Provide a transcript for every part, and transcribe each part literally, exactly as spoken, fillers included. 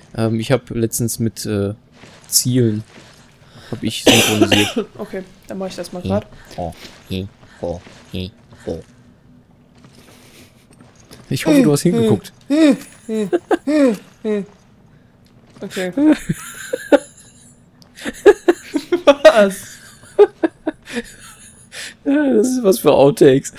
Ähm, ich habe letztens mit äh, Zielen habe ich synchronisiert. Okay, dann mache ich das mal gerade. Ich hoffe, du hast hingeguckt. Okay. Was? Das ist was für Outtakes.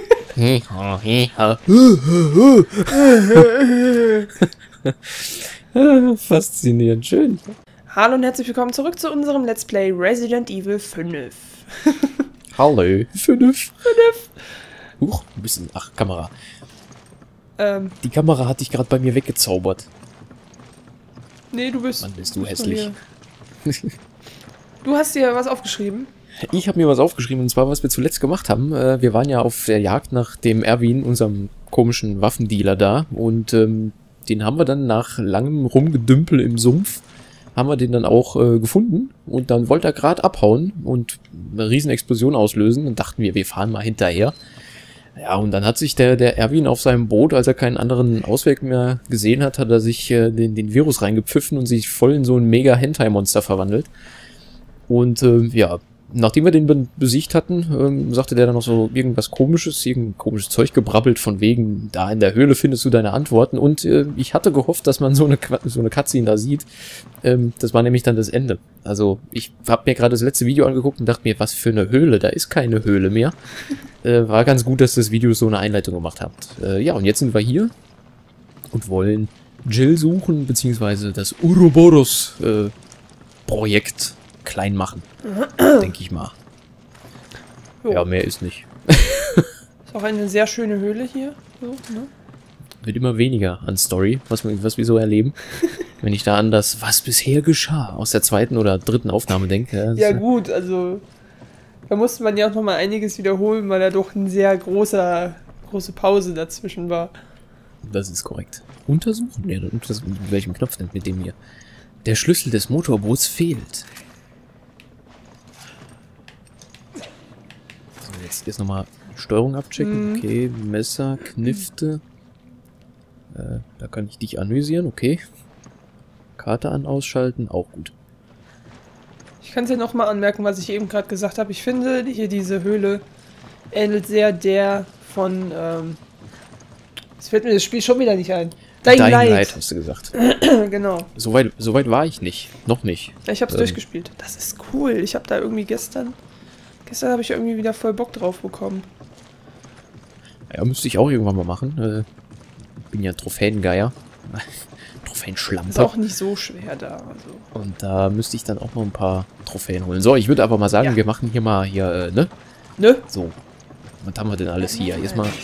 Faszinierend, schön. Hallo und herzlich willkommen zurück zu unserem Let's Play Resident Evil fünf. Hallo. Fünf. Fünf. Huch, ein bisschen. Ach, Kamera. Ähm. Die Kamera hat dich gerade bei mir weggezaubert. Nee, du bist... Mann, bist du hässlich. Du hast dir was aufgeschrieben? Ich habe mir was aufgeschrieben, und zwar, was wir zuletzt gemacht haben. Wir waren ja auf der Jagd nach dem Erwin, unserem komischen Waffendealer da. Und ähm, den haben wir dann nach langem Rumgedümpel im Sumpf, haben wir den dann auch äh, gefunden. Und dann wollte er gerade abhauen und eine riesen Explosion auslösen. Und dachten wir, wir fahren mal hinterher. Ja, und dann hat sich der, der Erwin auf seinem Boot, als er keinen anderen Ausweg mehr gesehen hat, hat er sich äh, den, den Virus reingepfiffen und sich voll in so ein Mega-Hentai-Monster verwandelt. Und äh, ja, nachdem wir den besiegt hatten, ähm, sagte der dann noch so irgendwas Komisches, irgendein komisches Zeug gebrabbelt, von wegen, da in der Höhle findest du deine Antworten. Und äh, ich hatte gehofft, dass man so eine, so eine Cutscene da sieht. Ähm, das war nämlich dann das Ende. Also ich habe mir gerade das letzte Video angeguckt und dachte mir, was für eine Höhle, da ist keine Höhle mehr. Äh, war ganz gut, dass das Video so eine Einleitung gemacht hat. Äh, ja, und jetzt sind wir hier und wollen Jill suchen, beziehungsweise das Ouroboros-Projekt äh, klein machen. Denke ich mal. Jo. Ja, mehr ist nicht. Ist auch eine sehr schöne Höhle hier. So, ne? Wird immer weniger an Story, was wir, was wir so erleben. Wenn ich da an das, was bisher geschah, aus der zweiten oder dritten Aufnahme denke. Ja gut, also da musste man ja auch noch mal einiges wiederholen, weil da doch eine sehr große, große Pause dazwischen war. Das ist korrekt. Untersuchen? Ja, untersuchen. Mit welchem Knopf denn mit dem hier? Der Schlüssel des Motorboots fehlt. So, jetzt, jetzt nochmal Steuerung abchecken. Mhm. Okay, Messer, Knifte. Äh, da kann ich dich anvisieren, okay. Karte an, ausschalten, auch gut. Ich kann es ja nochmal anmerken, was ich eben gerade gesagt habe. Ich finde, hier diese Höhle ähnelt sehr der von, ähm, es fällt mir das Spiel schon wieder nicht ein. Dying, Dying Light. Light, hast du gesagt. Genau. Soweit so weit war ich nicht. Noch nicht. Ja, ich habe es ähm. durchgespielt. Das ist cool. Ich habe da irgendwie gestern, gestern habe ich irgendwie wieder voll Bock drauf bekommen. Ja, müsste ich auch irgendwann mal machen. Äh, bin ja Trophäengeier. Trophäenschlampe. Ist auch nicht so schwer da. Also. Und da müsste ich dann auch noch ein paar Trophäen holen. So, ich würde aber mal sagen, ja. wir machen hier mal hier, äh, ne? Ne? So. Was haben wir denn alles hier? Jetzt mal.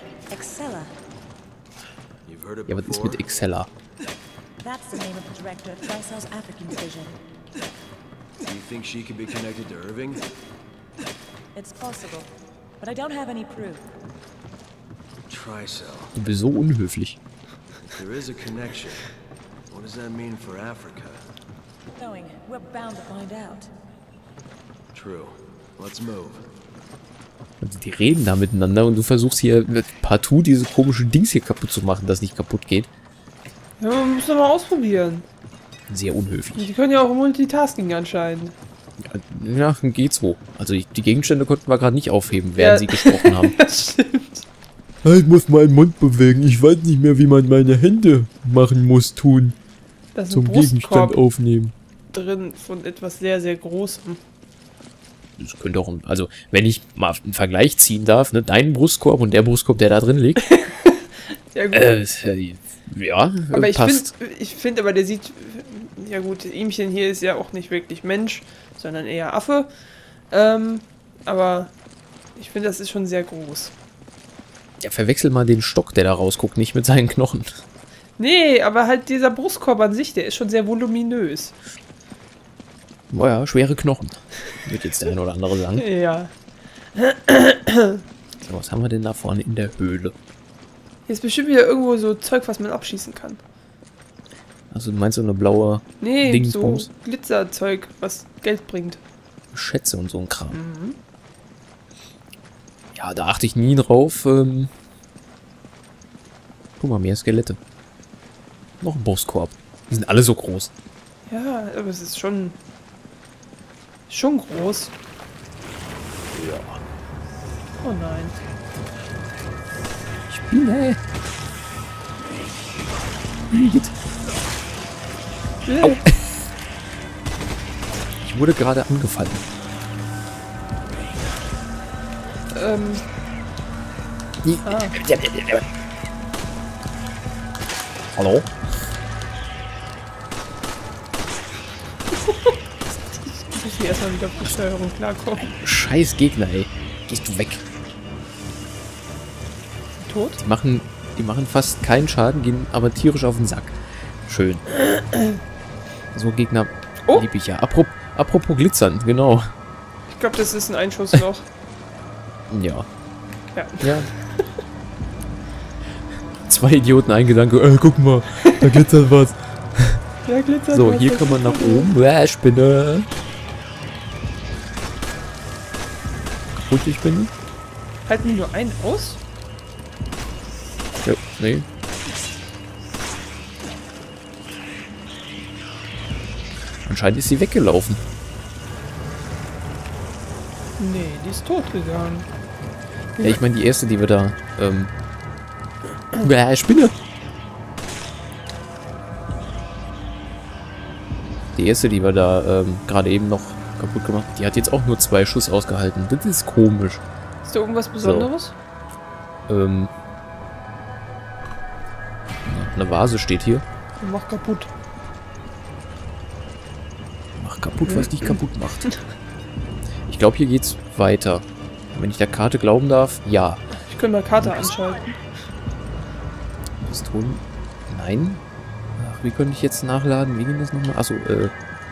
Ja, was ist mit Excella? That's the name of the director of Tricel's African division. Do you think she could be connected to Irving? It's possible, but I don't have any proof. Tricell. Du bist so unhöflich. If there is a connection, what does that mean for Africa? Knowing, we're bound to find out. True. Let's move. Also die reden da miteinander und du versuchst hier partout diese komische Dings hier kaputt zu machen, das nicht kaputt geht. Ja, man muss doch mal ausprobieren. Sehr unhöflich. Die können ja auch Multitasking anscheinend. Ja, geht so. Also die Gegenstände konnten wir gerade nicht aufheben, während ja. sie gesprochen haben. Das stimmt. Ich muss meinen Mund bewegen. Ich weiß nicht mehr, wie man meine Hände machen muss, tun. Das ist zum Gegenstand aufnehmen. Drin von etwas sehr, sehr Großem. Das könnte auch, also wenn ich mal einen Vergleich ziehen darf, ne, dein Brustkorb und der Brustkorb, der da drin liegt. Ja, gut. Äh, ja, aber ich finde, passt. ich finde, aber der sieht, ja gut, ihmchen hier ist ja auch nicht wirklich Mensch, sondern eher Affe. Ähm, aber ich finde, das ist schon sehr groß. Ja, verwechsel mal den Stock, der da rausguckt, nicht mit seinen Knochen. Nee, aber halt dieser Brustkorb an sich, der ist schon sehr voluminös. Boah ja, schwere Knochen. Wird jetzt der eine oder andere sagen. Ja. So, was haben wir denn da vorne in der Höhle? Hier ist bestimmt wieder irgendwo so Zeug, was man abschießen kann. Also du meinst so eine blaue Nee, Dingsbums? so Glitzerzeug, was Geld bringt. Schätze und so ein Kram. Mhm. Ja, da achte ich nie drauf. Ähm Guck mal, mehr Skelette. Noch ein Brustkorb. Die sind alle so groß. Ja, aber es ist schon... schon groß. Ja. Oh nein. Spinne. Äh, Au. Ich wurde gerade angefallen. Ähm... Ah. Hallo? Ich muss hier erstmal wieder auf die Steuerung klarkommen. Scheiß Gegner, ey. Gehst du weg. Tot? Die machen, die machen fast keinen Schaden, gehen aber tierisch auf den Sack. Schön. So Gegner Oh. lieb ich ja. Apro apropos glitzern, genau. Ich glaube, das ist ein Einschussloch. Ja. Ja. Ja. Zwei Idioten, ein Gedanke. Äh, guck mal, da glitzert was. Ja, glitzert So, was, hier das kann man nach glitzert oben. Äh, Spinne. Kaputte Spinne? was. Halten die nur einen aus? Ja, nee. Anscheinend ist sie weggelaufen. Nee, die ist tot gegangen. Ja, ich meine die erste, die wir da... Ähm, äh, Spinne! Die erste, die wir da ähm, gerade eben noch kaputt gemacht haben, die hat jetzt auch nur zwei Schuss ausgehalten. Das ist komisch. Ist da irgendwas Besonderes? Ähm, eine Vase steht hier. Mach kaputt. Mach kaputt, was dich kaputt macht. Ich glaube, hier geht's weiter. Wenn ich der Karte glauben darf, ja. Ich könnte mal Karte anschalten. Pistolen? Nein. Ach, wie könnte ich jetzt nachladen? Wie ging das nochmal? Achso, äh.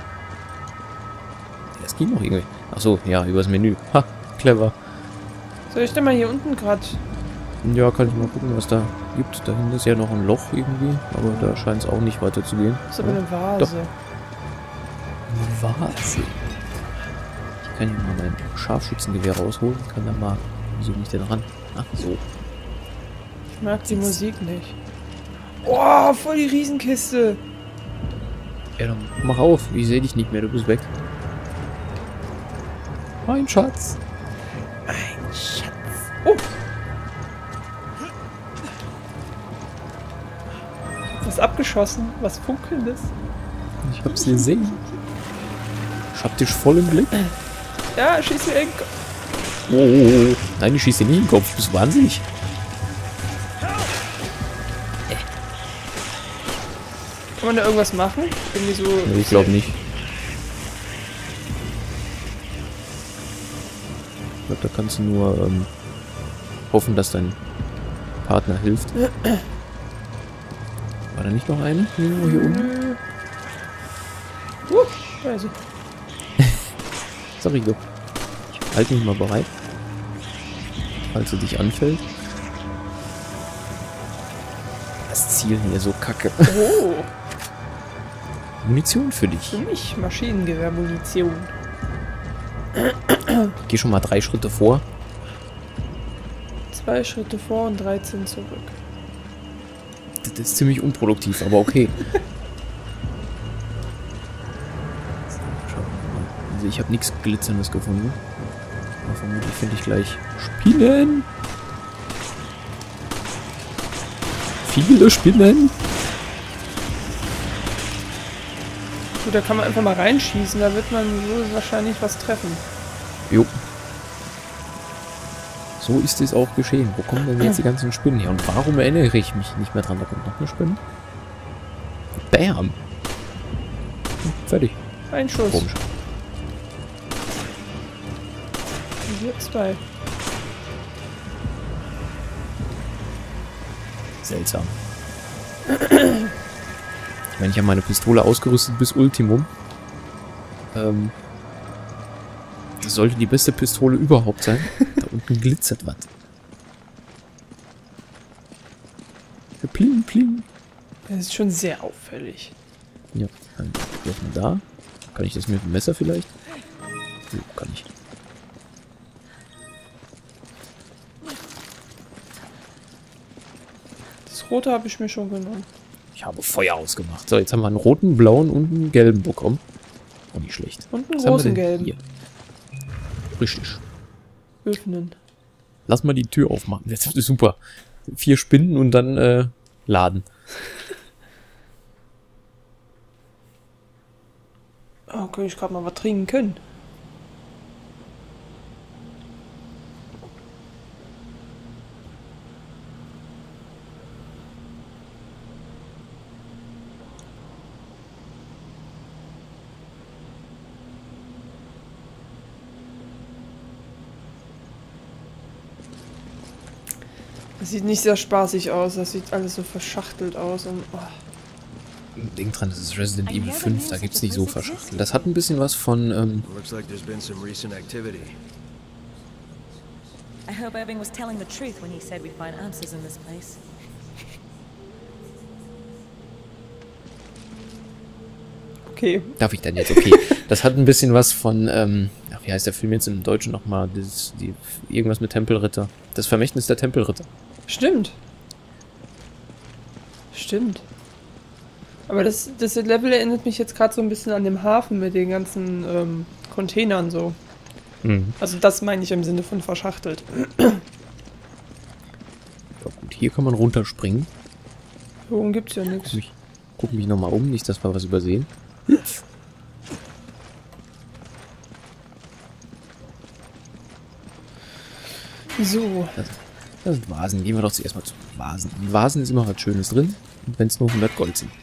Das ging noch irgendwie. Achso, ja, übers Menü. Ha, clever. Soll ich denn mal hier unten gerade... Ja, kann ich mal gucken, was da gibt. Da hinten ist ja noch ein Loch irgendwie, aber da scheint es auch nicht weiter zu gehen. Das ist aber eine Vase. Doch. Eine Vase. Ich kann hier mal mein Scharfschützengewehr rausholen. Kann da mal... Wieso nicht denn ran? Ach so. Ich mag die Musik nicht. Oh, voll die Riesenkiste. Ja, dann mach auf. Ich sehe dich nicht mehr. Du bist weg. Mein Schatz. Ein Schatz. Oh. Was abgeschossen? Was funkelndes? Ich hab's gesehen. Ich hab dich voll im Blick. Ja, schieß mir in den Kopf. Oh, oh, oh. Nein, ich schieß dir nie in den Kopf. Bist du wahnsinnig? Kann man da irgendwas machen? Irgendwie so... Nee, ich glaube nicht. Ich glaube, da kannst du nur ähm, hoffen, dass dein Partner hilft. War da nicht noch eine? Irgendwo hier unten? Uh, da ist sie. Sag ich doch. Ich halte mich mal bereit. Falls sie dich anfällt. Das Zielen hier so kacke. Oh, Munition für dich. für mich Maschinengewehr-Munition. Geh schon mal drei Schritte vor. Zwei Schritte vor und dreizehn zurück. Das ist ziemlich unproduktiv, aber okay. Schauen wir mal. Also ich habe nichts Glitzerndes gefunden. Aber vermutlich finde ich gleich Spinnen. Viele Spinnen. Gut, da kann man einfach mal reinschießen, da wird man so wahrscheinlich was treffen. Jo. So ist es auch geschehen. Wo kommen denn jetzt die ganzen Spinnen her? Und warum erinnere ich mich nicht mehr dran? Da kommt noch eine Spinne. Bam. Hm, fertig. Ein Schuss. Komisch. Und hier zwei. Seltsam. Ich meine, ich habe meine Pistole ausgerüstet bis Ultimum. Ähm, das sollte die beste Pistole überhaupt sein. Da unten glitzert was. Pling, pling. Das ist schon sehr auffällig. Ja, dann lassen wir da. Kann ich das mit dem Messer vielleicht? Ja, kann ich. Das rote habe ich mir schon genommen. Ich habe Feuer ausgemacht. So, jetzt haben wir einen roten, blauen und einen gelben bekommen. Oh, nicht schlecht. Und einen Was haben wir großen denn gelben. hier? Richtig. Öffnen. Lass mal die Tür aufmachen. Das ist super. Vier Spinnen und dann äh, laden. Oh, könnte ich gerade mal was trinken können. Das sieht nicht sehr spaßig aus, das sieht alles so verschachtelt aus und... Oh. Denk dran, das ist Resident Evil fünf, da gibt's nicht so verschachtelt. Das hat ein bisschen was von, ähm... Looks like there's been some recent activity. I hope Irving was telling the truth when he said we'd find answers in this place. Okay. Darf ich dann jetzt? Okay. Das hat ein bisschen was von, ähm... Ach, wie heißt der Film jetzt im Deutschen nochmal? Das, die, irgendwas mit Tempelritter. Das Vermächtnis der Tempelritter. Stimmt. Stimmt. Aber das, das Level erinnert mich jetzt gerade so ein bisschen an den Hafen mit den ganzen ähm, Containern so. Mhm. Also das meine ich im Sinne von verschachtelt. Ja, gut, hier kann man runterspringen. Hier oben gibt's ja nichts. Guck mich, guck mich nochmal um, nicht, dass wir was übersehen. So. Das, das sind Vasen. Gehen wir doch zuerst mal zu Vasen. In Vasen ist immer was Schönes drin, wenn es nur hundert Gold sind.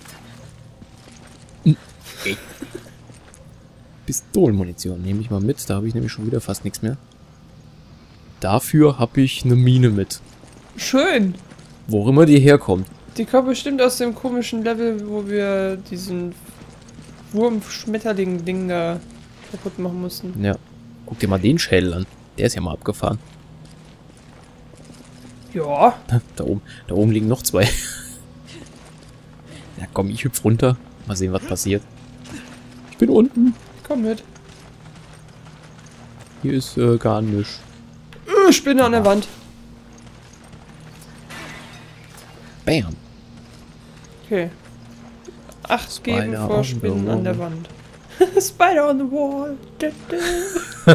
Okay. Pistolenmunition nehme ich mal mit. Da habe ich nämlich schon wieder fast nichts mehr. Dafür habe ich eine Mine mit. Schön. Wo auch immer die herkommt. Die kommt bestimmt aus dem komischen Level, wo wir diesen Wurm-Schmetterling-Ding da kaputt machen mussten. Ja. Guck dir mal den Schädel an. Der ist ja mal abgefahren. Ja. Da oben, da oben liegen noch zwei. Ja komm, ich hüpf runter. Mal sehen, was passiert. Ich bin unten. Komm mit. Hier ist äh, gar nichts. Äh, Spinne an der Wand. Bam. Okay. Acht Spider geben on vor the Spinnen an der wall. Wand. Spider on the wall. Da,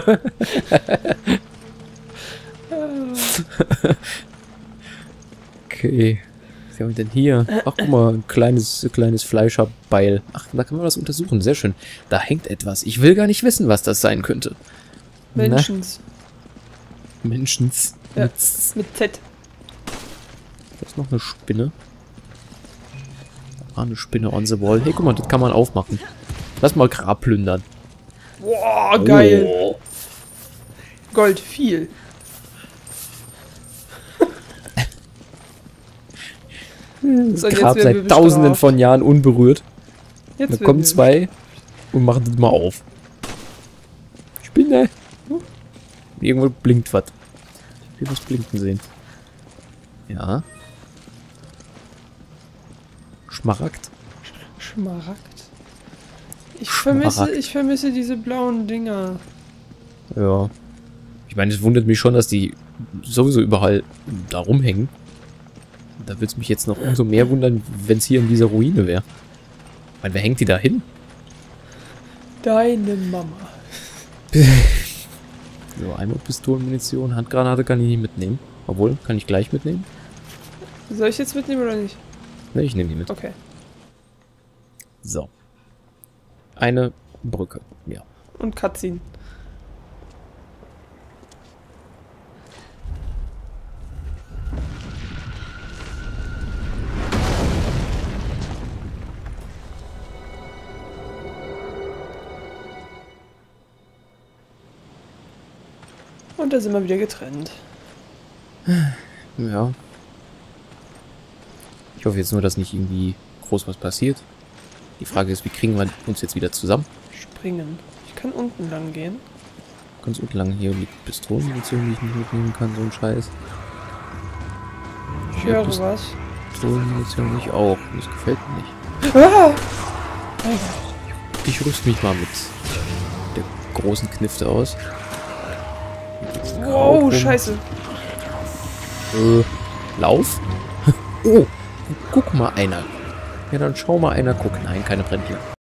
da. Okay. Was haben wir denn hier? Ach, guck mal, ein kleines, kleines Fleischerbeil. Ach, da kann man was untersuchen. Sehr schön. Da hängt etwas. Ich will gar nicht wissen, was das sein könnte. Menschens. Na? Menschens. Ja, Mit, mit Z. da ist noch eine Spinne. Ah, eine Spinne on the wall. Hey, guck mal, das kann man aufmachen. Lass mal Grab plündern. Boah, geil. Oh. Gold viel. Das So, jetzt Grab werden wir seit tausenden bestraft. von Jahren unberührt. Jetzt Da werden kommen wir- zwei und machen das mal auf. Spinne. Irgendwo blinkt was. Ich will was blinken sehen. Ja. Schmaragd. Schmaragd. Ich vermisse, Schmaragd. ich vermisse diese blauen Dinger. Ja. Ich meine, es wundert mich schon, dass die sowieso überall da rumhängen. Da würde es mich jetzt noch umso mehr wundern, wenn es hier in dieser Ruine wäre. Ich meine, wer hängt die da hin? Deine Mama. So, einmal Pistolenmunition, Handgranate kann ich nicht mitnehmen. Obwohl, kann ich gleich mitnehmen? Soll ich jetzt mitnehmen oder nicht? Ne, ich nehme die mit. Okay. So. Eine Brücke, ja. Und Cutscene. Und da sind wir wieder getrennt. Ja. Ich hoffe jetzt nur, dass nicht irgendwie groß was passiert. Die Frage ist, wie kriegen wir uns jetzt wieder zusammen? Springen. Ich kann unten lang gehen. Ganz unten lang hier liegt Pistolenmunition, die ich nicht mitnehmen kann, so ein Scheiß. Ich Ja, höre Pist- was. Pistolenmunition ich auch. Das gefällt mir nicht. Ah! Ich rüste mich mal mit der großen Knifte aus. Wow, Rum. scheiße. Äh, Lauf? Oh, guck mal einer. Ja, dann schau mal einer gucken. Nein, keine Brändler.